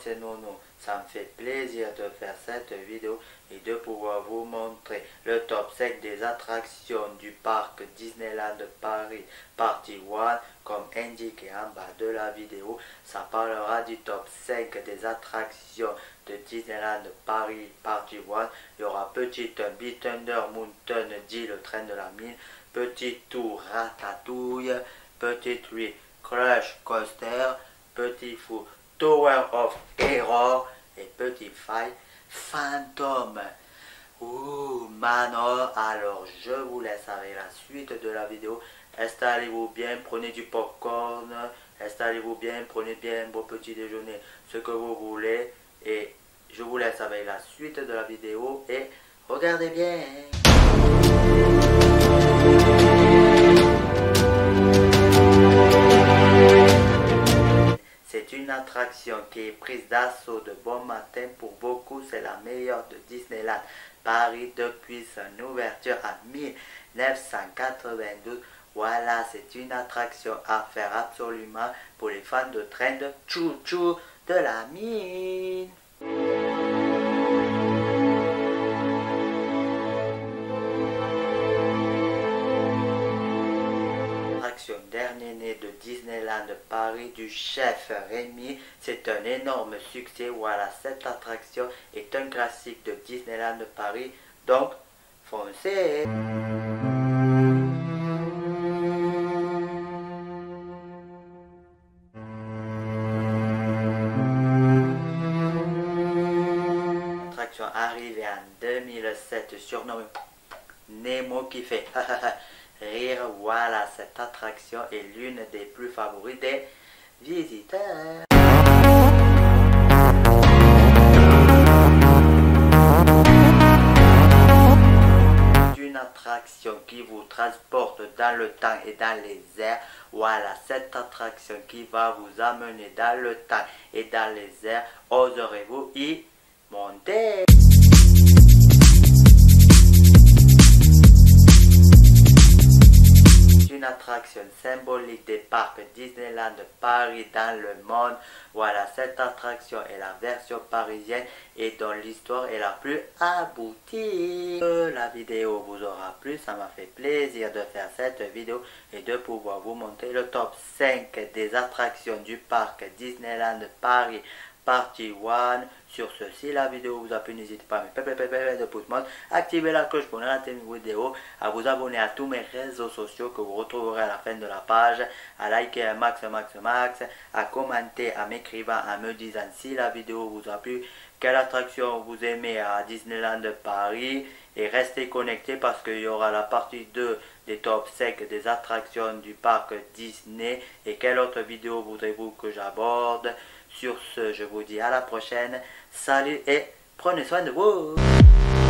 c'est Nono. Ça me fait plaisir de faire cette vidéo et de pouvoir vous montrer le top 5 des attractions du parc Disneyland Paris partie 1. Comme indiqué en bas de la vidéo, ça parlera du top 5 des attractions de Disneyland Paris partie 1. Il y aura Petit Big Thunder Mountain, dit le train de la mine, Petit Tour Ratatouille, Petit 3 Crush Coaster, Petit Fou Tower of Terror et Petit 5 Phantom. Ouh, Manor. Alors je vous laisse avec la suite de la vidéo. Installez-vous bien, prenez du popcorn, installez-vous bien, prenez bien vos petits déjeuners, ce que vous voulez. Et je vous laisse avec la suite de la vidéo et regardez bien. C'est une attraction qui est prise d'assaut de bon matin. Pour beaucoup, c'est la meilleure de Disneyland Paris depuis son ouverture en 1992. Voilà, c'est une attraction à faire absolument pour les fans de train de chou-chou de la mine. Dernier né de Disneyland Paris du chef Rémi, c'est un énorme succès. Voilà, cette attraction est un classique de Disneyland Paris, donc foncez. L'attraction arrivée en 2007 surnommée Nemo qui fait rire. Voilà, cette attraction est l'une des plus favorites des visiteurs. Une attraction qui vous transporte dans le temps et dans les airs. Voilà, cette attraction qui va vous amener dans le temps et dans les airs. Oserez-vous y monter? Une attraction symbolique des parcs Disneyland Paris dans le monde. Voilà, cette attraction est la version parisienne et dont l'histoire est la plus aboutie. La vidéo vous aura plu, ça m'a fait plaisir de faire cette vidéo et de pouvoir vous montrer le top 5 des attractions du parc Disneyland Paris partie 1. Sur ce, si la vidéo vous a plu, n'hésitez pas à mettre de pouce bleu, activer la cloche pour ne rater mes vidéos, à vous abonner à tous mes réseaux sociaux que vous retrouverez à la fin de la page, à liker un max, à commenter en m'écrivant, en me disant si la vidéo vous a plu, quelle attraction vous aimez à Disneyland Paris, et restez connectés parce qu'il y aura la partie 2 des top 5 des attractions du parc Disney. Et quelle autre vidéo voudrez-vous que j'aborde? Sur ce, je vous dis à la prochaine. Salut et prenez soin de vous.